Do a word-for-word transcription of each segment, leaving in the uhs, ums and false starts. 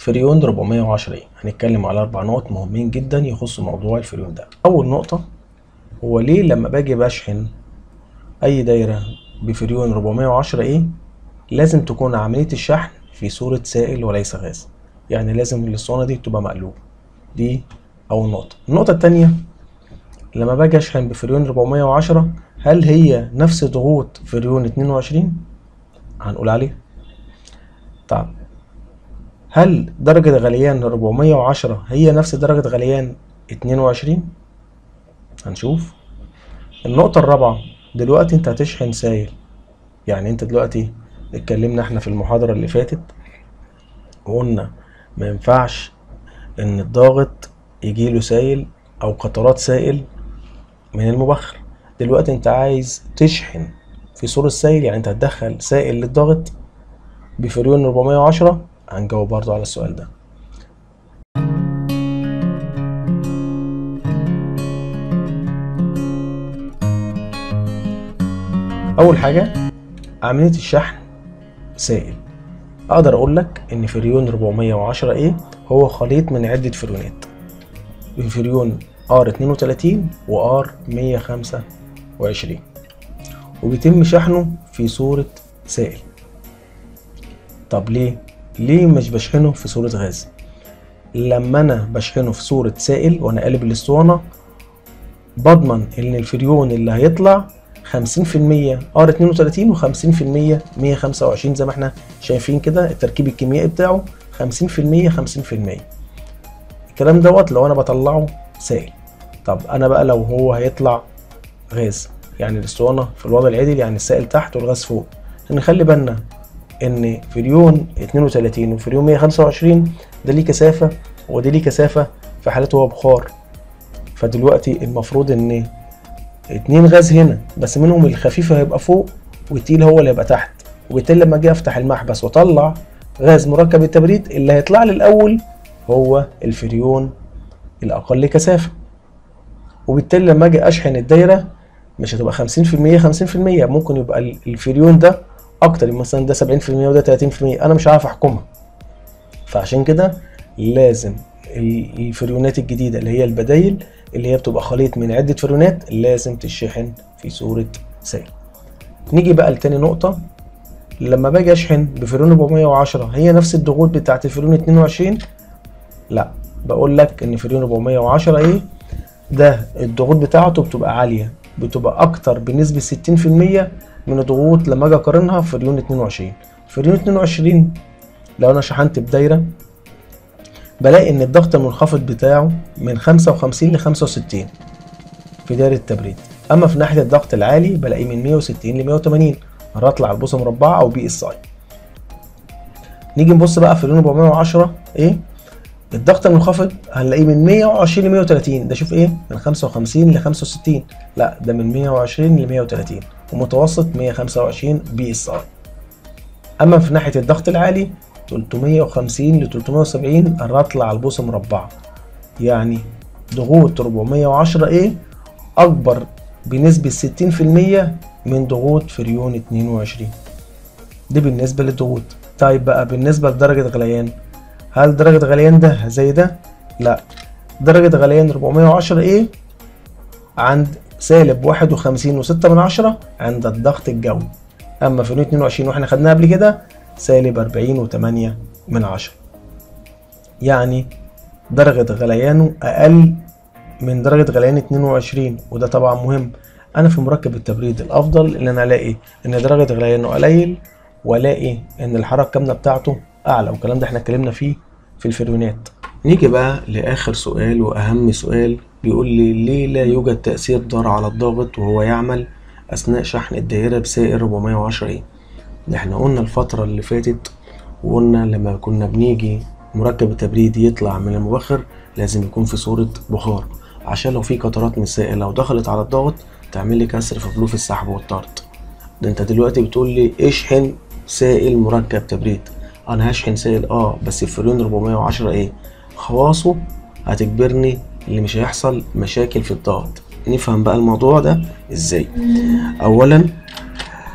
فريون أربعمية وعشرة ايه. هنتكلم على اربع نقط مهمين جدا يخصوا موضوع الفريون ده. اول نقطة، هو ليه لما باجي بشحن اي دايرة بفريون أربعمية وعشرة ايه لازم تكون عملية الشحن في صورة سائل وليس غاز؟ يعني لازم الاسطوانة دي تبقى مقلوبة. دي اول نقطة. النقطة التانية، لما باجي اشحن بفريون أربعمية وعشرة هل هي نفس ضغوط فريون اتنين وعشرين؟ هنقول عليه. طب هل درجة غليان أربعمية وعشرة هي نفس درجة غليان اتنين وعشرين؟ هنشوف. النقطة الرابعة، دلوقتي انت هتشحن سائل، يعني انت دلوقتي اتكلمنا احنا في المحاضرة اللي فاتت وقلنا ما ينفعش ان الضاغط يجيله سائل او قطرات سائل من المبخر. دلوقتي انت عايز تشحن في صورة سائل، يعني انت هتدخل سائل للضغط بفريون أربعمية وعشرة. هنجاوب برضو على السؤال ده. اول حاجة، عملية الشحن سائل. اقدر اقول لك ان فريون أربعمية وعشرة ايه هو خليط من عدة فريونات، بفريون ار اتنين وتلاتين و ار مية وخمسة وعشرين، وبيتم شحنه في صورة سائل. طب ليه؟ ليه مش بشحنه في صورة غاز؟ لما انا بشحنه في صورة سائل وانا قالب الاسطوانة بضمن ان الفريون اللي هيطلع خمسين في المية ار اتنين وتلاتين و خمسين في المية مية وخمسة وعشرين، زي ما احنا شايفين كده التركيب الكيميائي بتاعه خمسين في المية خمسين في المية. الكلام دوت لو انا بطلعه سائل. طب انا بقى لو هو هيطلع غاز، يعني الاسطوانة في الوضع العدل، يعني السائل تحت والغاز فوق، نخلي بالنا ان فريون اتنين وتلاتين وفريون مية وخمسة وعشرين ده ليه كثافة ودي ليه كثافة في حالته هو بخار. فدلوقتي المفروض ان اتنين غاز هنا، بس منهم الخفيف هيبقى فوق والتقيل هو اللي هيبقى تحت، وبالتالي لما اجي افتح المحبس واطلع غاز مركب التبريد اللي هيطلع لي الاول هو الفريون الاقل كثافة. وبالتالي لما اجي اشحن الدايرة مش هتبقى خمسين في المية خمسين في المية، ممكن يبقى الفريون ده اكتر، مثلا ده سبعين في المية وده تلاتين في المية، انا مش عارف احكمها. فعشان كده لازم الفريونات الجديدة اللي هي البدايل اللي هي بتبقى خليط من عدة فريونات لازم تشحن في صورة سائل. نيجي بقى لتاني نقطة، لما باجي اشحن بفريون أربعمية وعشرة هي نفس الضغوط بتاعت الفريون اتنين وعشرين؟ لا، بقول لك ان فريون أربعمية وعشرة ايه ده الضغوط بتاعته بتبقى عالية، بتبقى اكتر بنسبة ستين في المية من الضغوط لما اجي اقارنها بفريون اتنين وعشرين. فريون اتنين وعشرين لو انا شحنت بدايرة بلاقي ان الضغط المنخفض بتاعه من خمسة وخمسين ل خمسة وستين في دايرة التبريد، اما في ناحية الضغط العالي بلاقيه من مية وستين ل مية وتمانين. هنطلع البوصة مربعة او بي اس اي. نيجي نبص بقى في فريون أربعمية وعشرة ايه الضغط المنخفض، هنلاقيه من مية وعشرين ل مية وتلاتين. ده شوف ايه، من خمسة وخمسين ل خمسة وستين، لا ده من مية وعشرين ل مية وتلاتين، ومتوسط مية وخمسة وعشرين بي اس اي. اما في ناحية الضغط العالي تلتمية وخمسين ل تلتمية وسبعين هنطلع البوصة مربعة. يعني ضغوط أربعمية وعشرة ايه اكبر بنسبة ستين في المية من ضغوط فريون اتنين وعشرين. دي بالنسبة للضغوط. طيب بقى بالنسبة لدرجة غليان، هل درجة غليان ده زي ده؟ لا، درجة غليان أربعمية وعشرة ايه عند سالب واحد وخمسين وستة من عشرة عند الضغط الجوي، اما فريون اتنين وعشرين واحنا خدناها قبل كده سالب أربعين وتمانية من عشرة. يعني درجة غليانه اقل من درجة غليان اتنين وعشرين، وده طبعا مهم. انا في مركب التبريد الافضل ان انا الاقي ان درجة غليانه قليل والاقي ان الحرارة الكامنة بتاعته اعلى، والكلام ده احنا اتكلمنا فيه في الفريونات. نيجي بقى لاخر سؤال واهم سؤال، بيقول لي ليه لا يوجد تأثير ضار على الضاغط وهو يعمل اثناء شحن الدائرة بسائل أربعمية وعشرة ايه؟ احنا قلنا الفترة اللي فاتت وقلنا لما كنا بنيجي مركب التبريد يطلع من المبخر لازم يكون في صورة بخار، عشان لو في قطرات من السائل لو دخلت على الضغط تعمل لي كسر في بلوف السحب والطرد. ده انت دلوقتي بتقول لي اشحن سائل مركب تبريد، انا هشحن سائل اه بس الفريون أربعمية وعشرة ايه خواصه هتجبرني اللي مش هيحصل مشاكل في الضغط. نفهم بقى الموضوع ده ازاي. اولا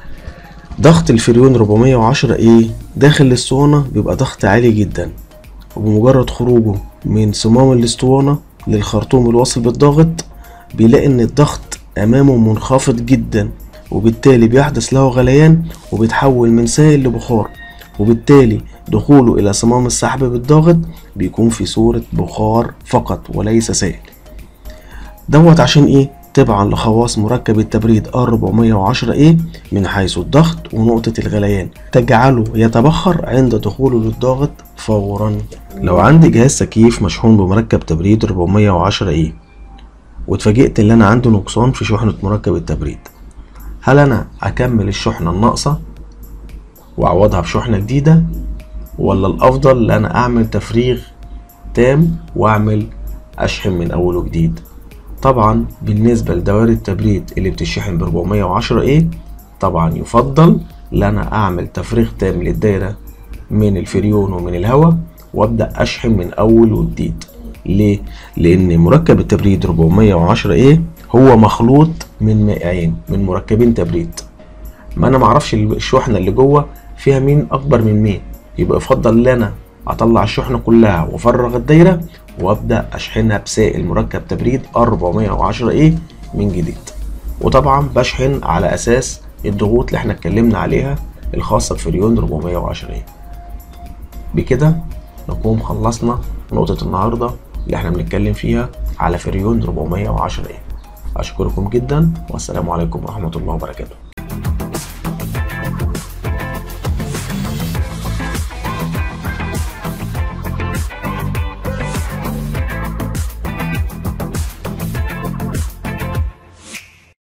ضغط الفريون أربعمية وعشرة ايه داخل الاسطوانة بيبقى ضغط عالي جدا، وبمجرد خروجه من صمام الاسطوانة للخرطوم الواصل بالضغط بيلاقي ان الضغط امامه منخفض جدا، وبالتالي بيحدث له غليان وبيتحول من سائل لبخار، وبالتالي دخوله الى صمام السحب بالضغط بيكون في صورة بخار فقط وليس سائل. دوت عشان ايه؟ تبعا لخواص مركب التبريد آر أربعمية وعشرة إيه من حيث الضغط ونقطة الغليان تجعله يتبخر عند دخوله للضغط فورا. لو عندي جهاز تكييف مشحون بمركب تبريد أربعمية وعشرة إيه واتفاجئت ان انا عنده نقصان في شحنة مركب التبريد، هل انا اكمل الشحنة الناقصة واعوضها بشحنة جديدة، ولا الافضل ان انا اعمل تفريغ تام واعمل اشحن من اول وجديد؟ طبعا بالنسبة لدوائر التبريد اللي بتشحن ب أربعمية وعشرة إيه طبعا يفضل ان انا اعمل تفريغ تام للدايرة من الفريون ومن الهواء وابدأ اشحن من اول وجديد. ليه؟ لان مركب التبريد أربعمية وعشرة إيه هو مخلوط من مائعين من مركبين تبريد، ما انا معرفش الشحنة اللي جوه فيها مين اكبر من مين، يبقى يفضل ان انا اطلع الشحنة كلها وافرغ الدايرة وابدأ اشحنها بسائل مركب تبريد آر أربعمية وعشرة إيه من جديد. وطبعا بشحن على اساس الضغوط اللي احنا اتكلمنا عليها الخاصة بفريون أربعمية وعشرة إيه. بكده نكون خلصنا نقطة النهاردة اللي احنا بنتكلم فيها على فريون أربعمية وعشرة إيه. اشكركم جدا والسلام عليكم ورحمة الله وبركاته.